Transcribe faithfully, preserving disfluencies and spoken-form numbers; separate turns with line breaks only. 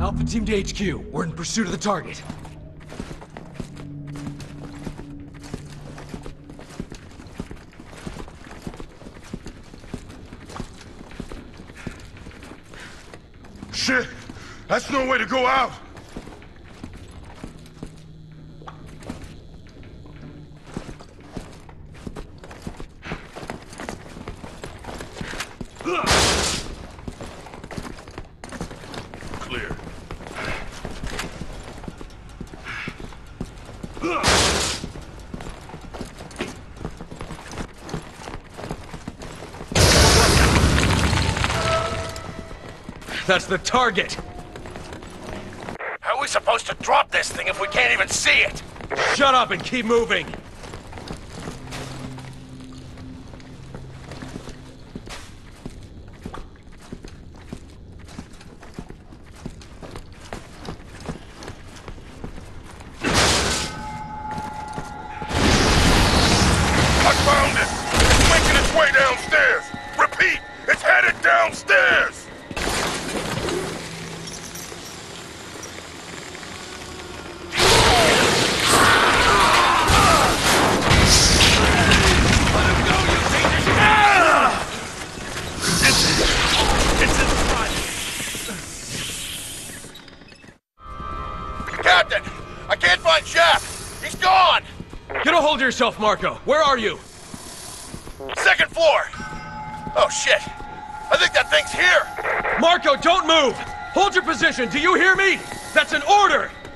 Alpha team to H Q. We're in pursuit of the target.
Shit! That's no way to go out! Clear.
That's the target!
How are we supposed to drop this thing if we can't even see it?
Shut up and keep moving!
I found it! It's making its way downstairs! Repeat, it's headed downstairs!
Captain! I can't find Jack! He's gone!
Get a hold of yourself, Marco! Where are you?
Second floor! Oh shit! I think that thing's here!
Marco, don't move! Hold your position, do you hear me? That's an order!